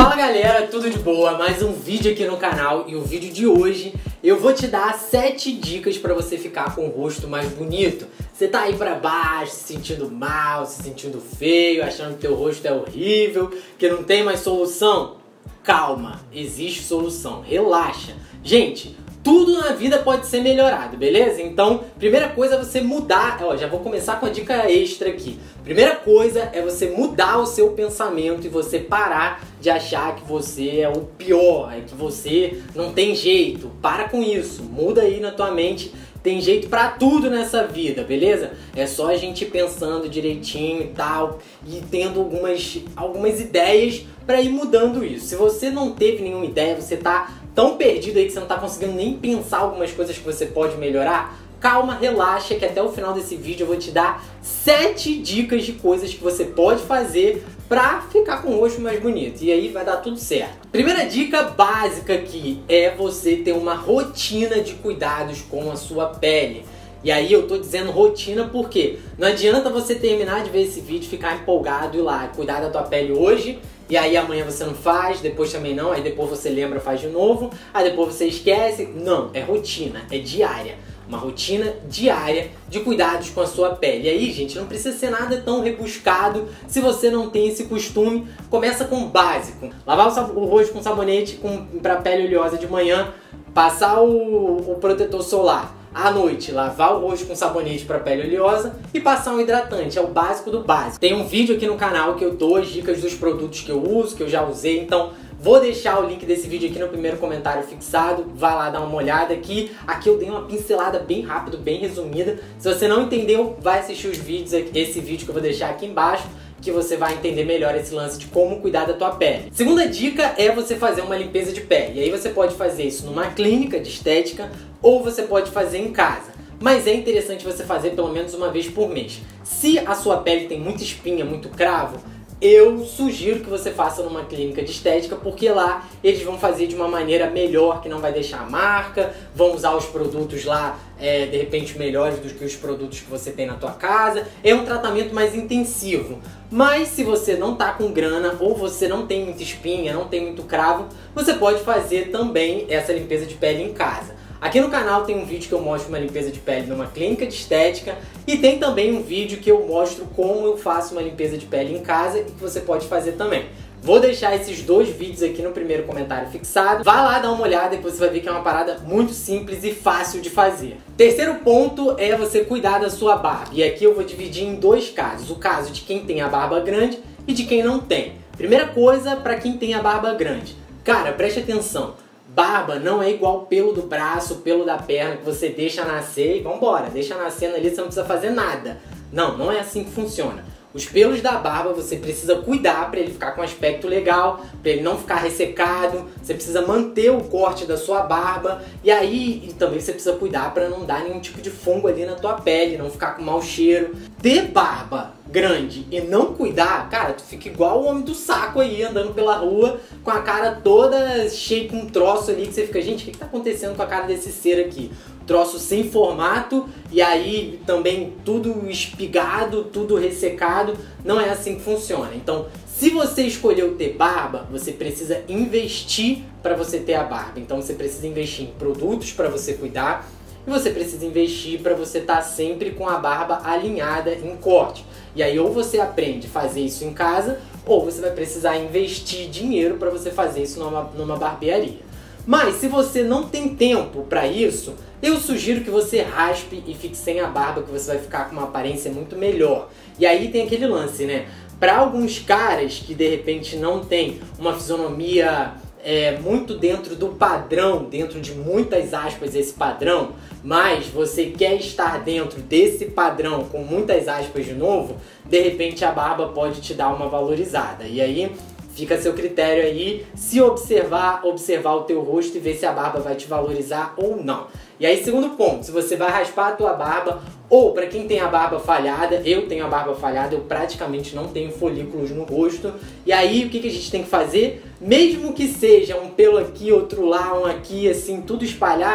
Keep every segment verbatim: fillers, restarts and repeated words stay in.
Fala galera, tudo de boa? Mais um vídeo aqui no canal e o vídeo de hoje eu vou te dar sete dicas pra você ficar com o rosto mais bonito. Você tá aí pra baixo, se sentindo mal, se sentindo feio, achando que teu rosto é horrível, que não tem mais solução? Calma, existe solução, relaxa. Gente, tudo na vida pode ser melhorado, beleza? Então, primeira coisa é você mudar, ó, já vou começar com a dica extra aqui. Primeira coisa é você mudar o seu pensamento e você parar de achar que você é o pior, é que você não tem jeito. Para com isso, muda aí na tua mente. Tem jeito pra tudo nessa vida, beleza? É só a gente ir pensando direitinho e tal, e tendo algumas, algumas ideias pra ir mudando isso. Se você não teve nenhuma ideia, você tá tão perdido aí que você não tá conseguindo nem pensar algumas coisas que você pode melhorar, calma, relaxa, que até o final desse vídeo eu vou te dar sete dicas de coisas que você pode fazer pra ficar com o rosto mais bonito. E aí vai dar tudo certo. Primeira dica básica aqui é você ter uma rotina de cuidados com a sua pele. E aí eu tô dizendo rotina porque não adianta você terminar de ver esse vídeo, ficar empolgado e ir lá cuidar da tua pele hoje, e aí amanhã você não faz, depois também não, aí depois você lembra, faz de novo, aí depois você esquece. Não, é rotina, é diária. Uma rotina diária de cuidados com a sua pele. E aí, gente, não precisa ser nada tão rebuscado. Se você não tem esse costume, começa com o básico. Lavar o, o rosto com sabonete para pele oleosa de manhã, passar o, o protetor solar à noite, lavar o rosto com sabonete para pele oleosa e passar um hidratante. É o básico do básico. Tem um vídeo aqui no canal que eu dou as dicas dos produtos que eu uso, que eu já usei, então vou deixar o link desse vídeo aqui no primeiro comentário fixado, vai lá dar uma olhada aqui. Aqui eu dei uma pincelada bem rápido, bem resumida. Se você não entendeu, vai assistir os vídeos, esse vídeo que eu vou deixar aqui embaixo, que você vai entender melhor esse lance de como cuidar da tua pele. Segunda dica é você fazer uma limpeza de pele. E aí você pode fazer isso numa clínica de estética ou você pode fazer em casa. Mas é interessante você fazer pelo menos uma vez por mês. Se a sua pele tem muita espinha, muito cravo, eu sugiro que você faça numa clínica de estética, porque lá eles vão fazer de uma maneira melhor, que não vai deixar marca, vão usar os produtos lá, é, de repente melhores do que os produtos que você tem na tua casa. É um tratamento mais intensivo. Mas se você não tá com grana, ou você não tem muita espinha, não tem muito cravo, você pode fazer também essa limpeza de pele em casa. Aqui no canal tem um vídeo que eu mostro uma limpeza de pele numa clínica de estética e tem também um vídeo que eu mostro como eu faço uma limpeza de pele em casa e que você pode fazer também. Vou deixar esses dois vídeos aqui no primeiro comentário fixado. Vai lá dar uma olhada que você vai ver que é uma parada muito simples e fácil de fazer. Terceiro ponto é você cuidar da sua barba. E aqui eu vou dividir em dois casos. O caso de quem tem a barba grande e de quem não tem. Primeira coisa, para quem tem a barba grande. Cara, preste atenção. Barba não é igual pelo do braço, pelo da perna, que você deixa nascer e vambora, deixa nascendo ali, você não precisa fazer nada. Não, não é assim que funciona. Os pelos da barba você precisa cuidar para ele ficar com um aspecto legal, para ele não ficar ressecado, você precisa manter o corte da sua barba e aí e também você precisa cuidar para não dar nenhum tipo de fungo ali na tua pele, não ficar com mau cheiro. Ter barba grande e não cuidar, cara, tu fica igual o homem do saco aí, andando pela rua com a cara toda cheia com um troço ali que você fica, gente, o que que tá acontecendo com a cara desse ser aqui? Troço sem formato e aí também tudo espigado, tudo ressecado. Não é assim que funciona. Então, se você escolheu ter barba, você precisa investir para você ter a barba. Então você precisa investir em produtos para você cuidar e você precisa investir para você estar sempre com a barba alinhada em corte. E aí ou você aprende a fazer isso em casa ou você vai precisar investir dinheiro para você fazer isso numa, numa barbearia. Mas se você não tem tempo para isso, eu sugiro que você raspe e fique sem a barba, que você vai ficar com uma aparência muito melhor. E aí tem aquele lance, né? Para alguns caras que de repente não tem uma fisionomia é, muito dentro do padrão, dentro de muitas aspas esse padrão, mas você quer estar dentro desse padrão com muitas aspas de novo, de repente a barba pode te dar uma valorizada. E aí fica a seu critério aí, se observar, observar o teu rosto e ver se a barba vai te valorizar ou não. E aí, segundo ponto, se você vai raspar a tua barba, ou para quem tem a barba falhada, eu tenho a barba falhada, eu praticamente não tenho folículos no rosto. E aí, o que que a gente tem que fazer? Mesmo que seja um pelo aqui, outro lá, um aqui, assim, tudo espalhado,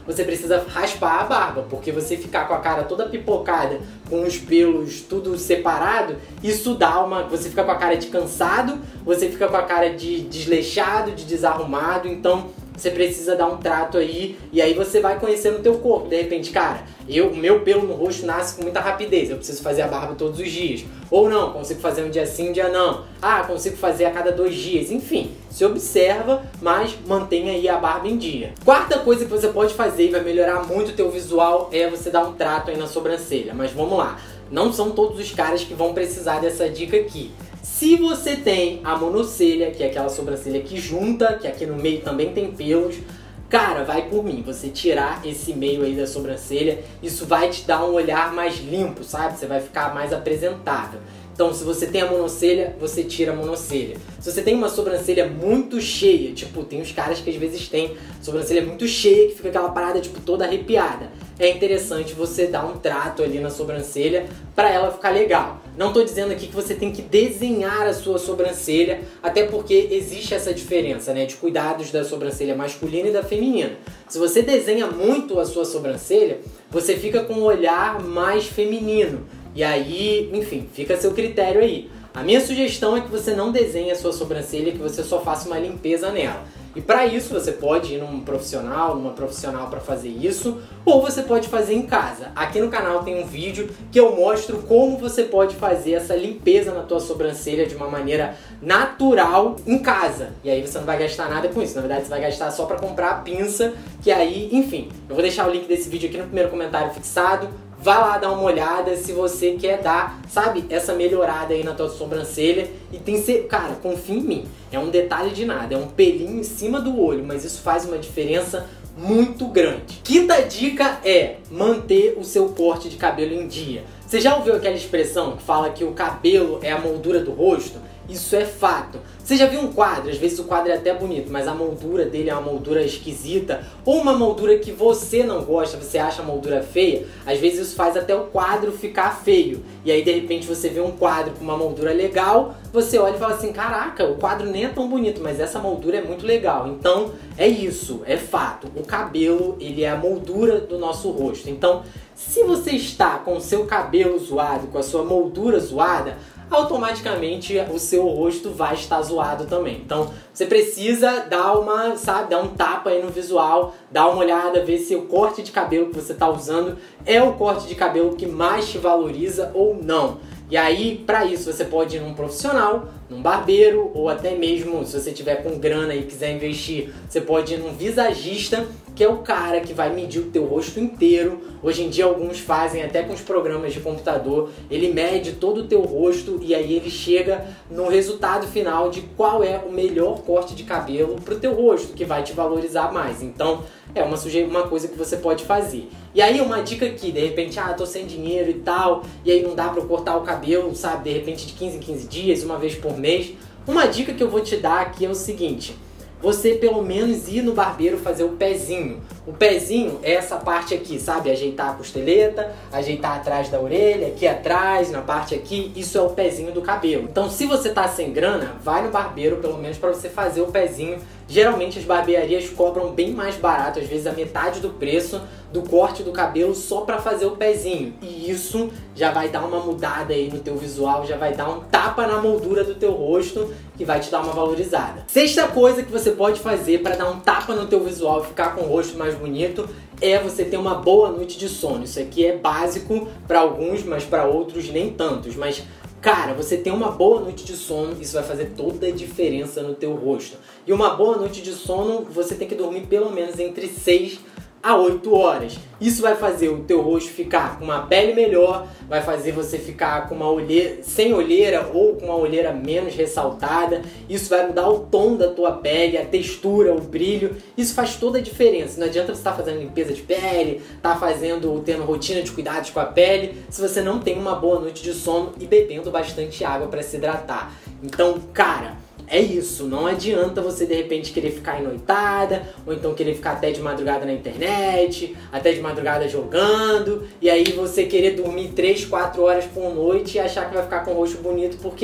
você precisa raspar a barba, porque você ficar com a cara toda pipocada, com os pelos tudo separado, isso dá uma... Você fica com a cara de cansado, você fica com a cara de desleixado, de desarrumado, então você precisa dar um trato aí, e aí você vai conhecendo o teu corpo. De repente, cara, eu, meu pelo no rosto nasce com muita rapidez, eu preciso fazer a barba todos os dias. Ou não, consigo fazer um dia sim, um dia não. Ah, consigo fazer a cada dois dias. Enfim, se observa, mas mantenha aí a barba em dia. Quarta coisa que você pode fazer e vai melhorar muito o teu visual é você dar um trato aí na sobrancelha. Mas vamos lá, não são todos os caras que vão precisar dessa dica aqui. Se você tem a monocelha, que é aquela sobrancelha que junta, que aqui no meio também tem pelos, cara, vai por mim, você tirar esse meio aí da sobrancelha, isso vai te dar um olhar mais limpo, sabe? Você vai ficar mais apresentável. Então, se você tem a monocelha, você tira a monocelha. Se você tem uma sobrancelha muito cheia, tipo, tem uns caras que às vezes têm sobrancelha muito cheia, que fica aquela parada, tipo, toda arrepiada. É interessante você dar um trato ali na sobrancelha para ela ficar legal. Não tô dizendo aqui que você tem que desenhar a sua sobrancelha, até porque existe essa diferença, né, de cuidados da sobrancelha masculina e da feminina. Se você desenha muito a sua sobrancelha, você fica com um olhar mais feminino. E aí, enfim, fica a seu critério aí. A minha sugestão é que você não desenhe a sua sobrancelha, que você só faça uma limpeza nela. E para isso você pode ir num profissional, numa profissional para fazer isso, ou você pode fazer em casa. Aqui no canal tem um vídeo que eu mostro como você pode fazer essa limpeza na tua sobrancelha de uma maneira natural em casa. E aí você não vai gastar nada com isso, na verdade você vai gastar só para comprar a pinça, que aí, enfim, eu vou deixar o link desse vídeo aqui no primeiro comentário fixado. Vai lá dar uma olhada se você quer dar, sabe, essa melhorada aí na tua sobrancelha. E tem que ser, cara, confia em mim, é um detalhe de nada, é um pelinho em cima do olho, mas isso faz uma diferença muito grande. Quinta dica é manter o seu corte de cabelo em dia. Você já ouviu aquela expressão que fala que o cabelo é a moldura do rosto? Isso é fato. Você já viu um quadro? Às vezes o quadro é até bonito, mas a moldura dele é uma moldura esquisita, ou uma moldura que você não gosta, você acha a moldura feia. Às vezes isso faz até o quadro ficar feio. E aí de repente você vê um quadro com uma moldura legal, você olha e fala assim, caraca, o quadro nem é tão bonito, mas essa moldura é muito legal. Então é isso, é fato. O cabelo, ele é a moldura do nosso rosto. Então, se você está com o seu cabelo zoado, com a sua moldura zoada, automaticamente o seu rosto vai estar zoado também. Então você precisa dar uma, sabe, dar um tapa aí no visual, dar uma olhada, ver se o corte de cabelo que você está usando é o corte de cabelo que mais te valoriza ou não. E aí, para isso, você pode ir num profissional, num barbeiro, ou até mesmo, se você tiver com grana e quiser investir, você pode ir num visagista, que é o cara que vai medir o teu rosto inteiro. Hoje em dia alguns fazem até com os programas de computador, ele mede todo o teu rosto e aí ele chega no resultado final de qual é o melhor corte de cabelo pro teu rosto, que vai te valorizar mais. Então é uma, suje... uma coisa que você pode fazer. E aí uma dica aqui, de repente, ah, tô sem dinheiro e tal, e aí não dá pra eu cortar o cabelo, sabe, de repente de quinze em quinze dias, uma vez por mês. Uma dica que eu vou te dar aqui é o seguinte: você pelo menos ir no barbeiro fazer o pezinho. O pezinho é essa parte aqui, sabe? Ajeitar a costeleta, ajeitar atrás da orelha, aqui atrás, na parte aqui, isso é o pezinho do cabelo. Então se você tá sem grana, vai no barbeiro pelo menos para você fazer o pezinho. Geralmente as barbearias cobram bem mais barato, às vezes a metade do preço do corte do cabelo só para fazer o pezinho. E isso já vai dar uma mudada aí no teu visual, já vai dar um tapa na moldura do teu rosto que vai te dar uma valorizada. Sexta coisa que você pode fazer para dar um tapa no teu visual e ficar com o rosto mais bonito é você ter uma boa noite de sono. Isso aqui é básico para alguns, mas para outros nem tantos. Mas cara, você tem uma boa noite de sono, isso vai fazer toda a diferença no teu rosto. E uma boa noite de sono, você tem que dormir pelo menos entre seis a oito horas. Isso vai fazer o teu rosto ficar com uma pele melhor, vai fazer você ficar com uma olheira, sem olheira ou com uma olheira menos ressaltada. Isso vai mudar o tom da tua pele, a textura, o brilho. Isso faz toda a diferença. Não adianta você estar fazendo limpeza de pele, estar fazendo, tendo rotina de cuidados com a pele, se você não tem uma boa noite de sono e bebendo bastante água para se hidratar. Então, cara, é isso, não adianta você de repente querer ficar noitada, ou então querer ficar até de madrugada na internet, até de madrugada jogando, e aí você querer dormir três, quatro horas por noite e achar que vai ficar com o rosto bonito, porque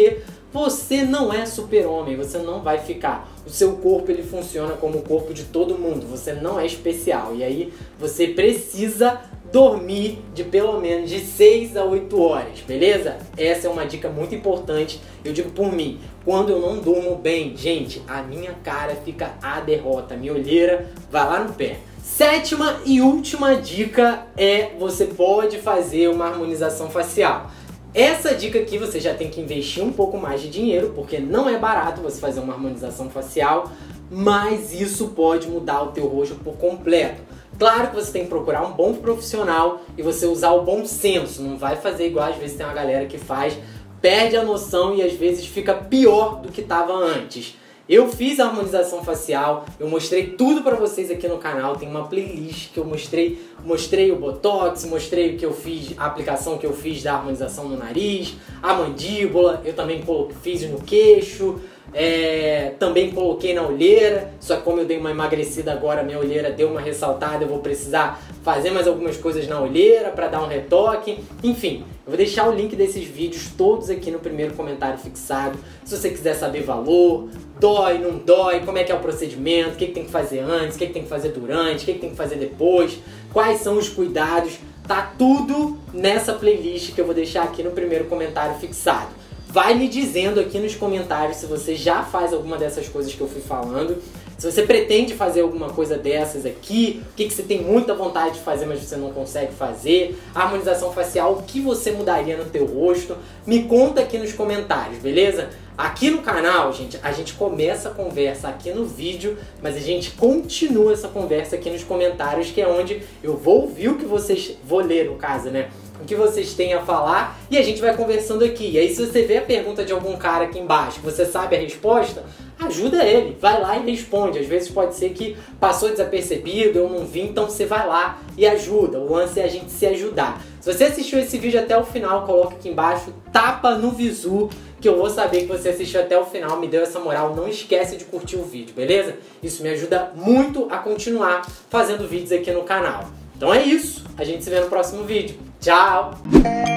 Você não é super-homem, você não vai ficar. O seu corpo, ele funciona como o corpo de todo mundo, você não é especial. E aí você precisa dormir de pelo menos de seis a oito horas, beleza? Essa é uma dica muito importante, eu digo por mim. Quando eu não durmo bem, gente, a minha cara fica a derrota, a minha olheira vai lá no pé. Sétima e última dica é: você pode fazer uma harmonização facial. Essa dica aqui você já tem que investir um pouco mais de dinheiro, porque não é barato você fazer uma harmonização facial, mas isso pode mudar o teu rosto por completo. Claro que você tem que procurar um bom profissional e você usar o bom senso, não vai fazer igual às vezes tem uma galera que faz, perde a noção e às vezes fica pior do que estava antes. Eu fiz a harmonização facial, eu mostrei tudo pra vocês aqui no canal, tem uma playlist que eu mostrei, mostrei o botox, mostrei o que eu fiz, a aplicação que eu fiz da harmonização no nariz, a mandíbula, eu também fiz no queixo, é, também coloquei na olheira, só que como eu dei uma emagrecida agora, minha olheira deu uma ressaltada, eu vou precisar fazer mais algumas coisas na olheira pra dar um retoque, enfim. Eu vou deixar o link desses vídeos todos aqui no primeiro comentário fixado. Se você quiser saber valor, dói, não dói, como é que é o procedimento, o que, que tem que fazer antes, o que, que tem que fazer durante, o que, que tem que fazer depois, quais são os cuidados, tá tudo nessa playlist que eu vou deixar aqui no primeiro comentário fixado. Vai me dizendo aqui nos comentários se você já faz alguma dessas coisas que eu fui falando. Se você pretende fazer alguma coisa dessas aqui, o que, que você tem muita vontade de fazer, mas você não consegue fazer, a harmonização facial, o que você mudaria no teu rosto, me conta aqui nos comentários, beleza? Aqui no canal, gente, a gente começa a conversa aqui no vídeo, mas a gente continua essa conversa aqui nos comentários, que é onde eu vou ouvir o que vocês, vou ler no caso, né? O que vocês têm a falar e a gente vai conversando aqui. E aí se você vê a pergunta de algum cara aqui embaixo, você sabe a resposta, ajuda ele, vai lá e responde. Às vezes pode ser que passou desapercebido, eu não vi, então você vai lá e ajuda. O lance é a gente se ajudar. Se você assistiu esse vídeo até o final, coloca aqui embaixo, tapa no visu, que eu vou saber que você assistiu até o final, me deu essa moral. Não esquece de curtir o vídeo, beleza? Isso me ajuda muito a continuar fazendo vídeos aqui no canal. Então é isso, a gente se vê no próximo vídeo. Tchau!